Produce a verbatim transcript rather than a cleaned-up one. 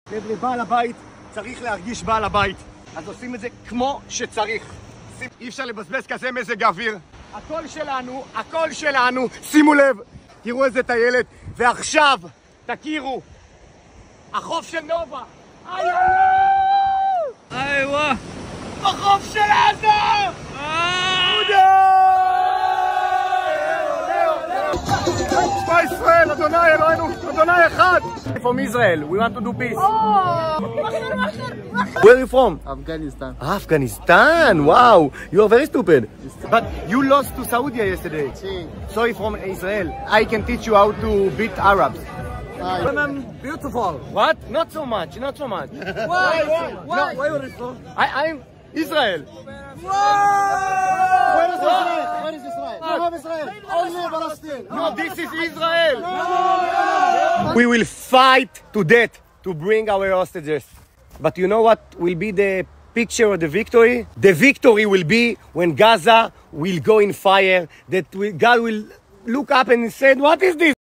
לבעל הבית צריך להרגיש בעל הבית. אז עושים את זה כמו שצריך. אי אפשר לבזבז כזה מזג האוויר. הכל שלנו, הכל שלנו. שימו לב, תראו איזה טיילת. ועכשיו, תכירו, החוף של נובה. איי איי וואו! החוף של עזה! שמע ישראל, אדוני אלוהינו, אדוני אחד! From Israel, we want to do peace. Where are you from? Afghanistan. Afghanistan, wow! You are very stupid. But you lost to Saudi yesterday. Sorry, from Israel. I can teach you how to beat Arabs. Women beautiful. What? Not so much, not so much. Why? Why? Why are you from? I, I'm Israel. Where is Israel? Where is Israel? You have Israel. Only Palestine. No, this is Israel. We will fight to death to bring our hostages. But you know what will be the picture of the victory? The victory will be when Gaza will go in fire, that we, God will look up and say, what is this?